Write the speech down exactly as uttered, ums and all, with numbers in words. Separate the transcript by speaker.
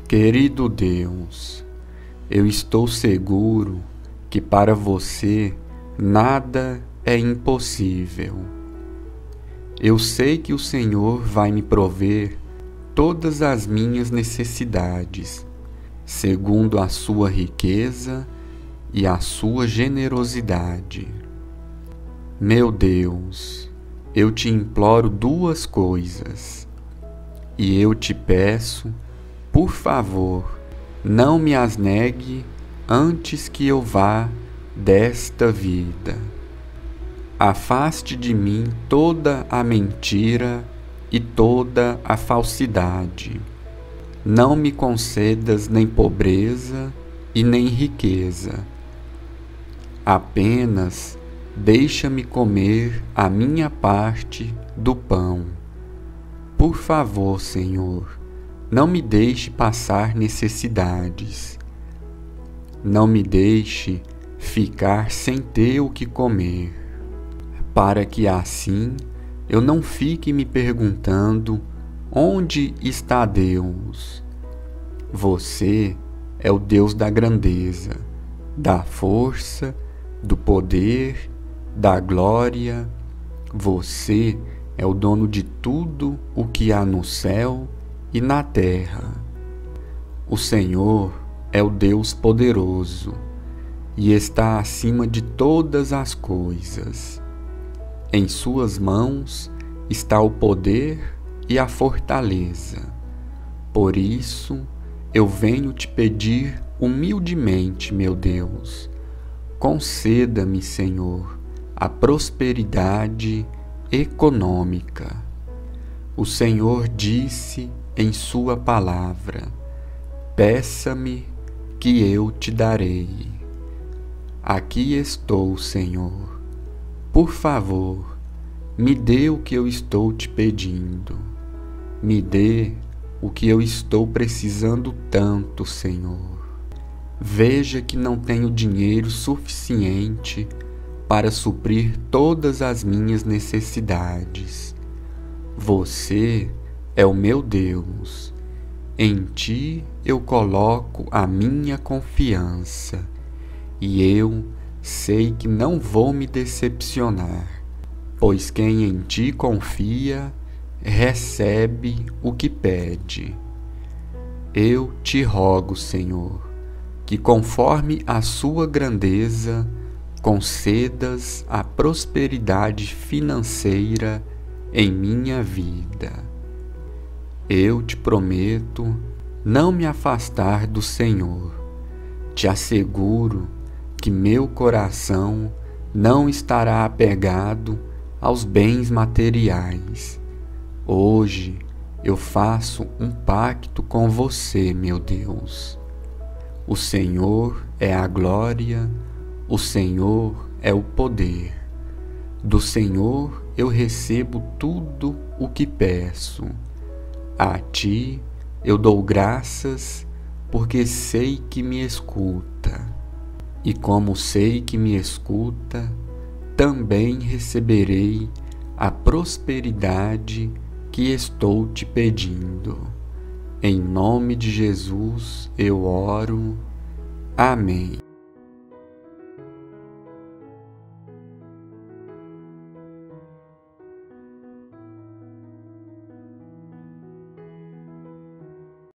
Speaker 1: Querido Deus, eu estou seguro que para você nada é impossível. Eu sei que o Senhor vai me prover todas as minhas necessidades, segundo a sua riqueza e a sua generosidade. Meu Deus, eu te imploro duas coisas, e eu te peço, por favor, não me as negue antes que eu vá desta vida. Afaste de mim toda a mentira e toda a falsidade. Não me concedas nem pobreza e nem riqueza. Apenas deixa-me comer a minha parte do pão. Por favor, Senhor, não me deixe passar necessidades. Não me deixe ficar sem ter o que comer, para que assim eu não fique me perguntando onde está Deus. Você é o Deus da grandeza, da força, do poder, da glória. Você é o dono de tudo o que há no céu e na terra. O Senhor é o Deus poderoso e está acima de todas as coisas. Em suas mãos está o poder e a fortaleza. Por isso, eu venho te pedir humildemente, meu Deus, conceda-me, Senhor, a prosperidade econômica. O Senhor disse em sua palavra: peça-me que eu te darei. Aqui estou, Senhor. Por favor, me dê o que eu estou te pedindo. Me dê o que eu estou precisando tanto, Senhor. Veja que não tenho dinheiro suficiente para suprir todas as minhas necessidades. Você é o meu Deus. Em ti eu coloco a minha confiança, e eu sei que não vou me decepcionar, pois quem em ti confia recebe o que pede. Eu te rogo, Senhor, que conforme a sua grandeza concedas a prosperidade financeira em minha vida. Eu te prometo não me afastar do Senhor. Te asseguro que meu coração não estará apegado aos bens materiais. Hoje eu faço um pacto com você, meu Deus. O Senhor é a glória, o Senhor é o poder. Do Senhor eu recebo tudo o que peço. A ti eu dou graças, porque sei que me escuta. E como sei que me escuta, também receberei a prosperidade que estou te pedindo. Em nome de Jesus eu oro. Amém.